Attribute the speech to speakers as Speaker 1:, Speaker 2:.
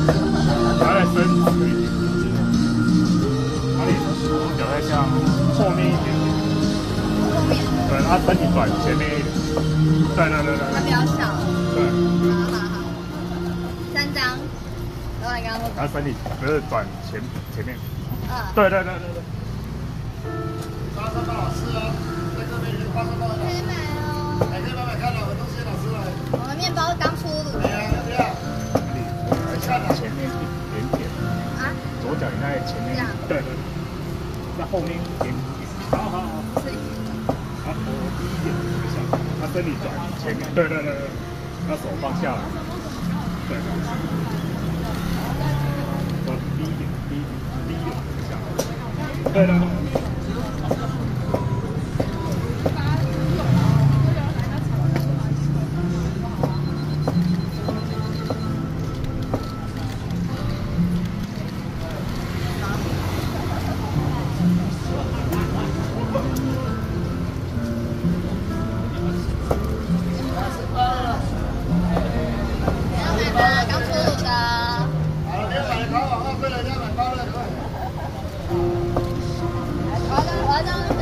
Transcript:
Speaker 1: 然后再伸直一点，把你的手脚再向后面一点点，
Speaker 2: 后面。
Speaker 1: 对，然后身体转前面一点，对。
Speaker 2: 它比较小。
Speaker 1: 对。
Speaker 2: 好。3张。然后你刚刚说。
Speaker 1: 然后身体不是转前面。对。
Speaker 3: 花生包好吃哦，在这边有花生包的。可以买哦。可以买看了，很多谢老师来。
Speaker 2: 我们面包刚出炉。
Speaker 3: 对啊。
Speaker 1: 前面一点点。啊？左脚你在前面。对。在后面一点点。好。对。好，我低一点，他身体转前面。对。那手放下来。对。我低一点下来。对。
Speaker 2: 刚出炉的。
Speaker 3: 好了，别买包了，贵了，要买包了，快。
Speaker 2: 我要这样。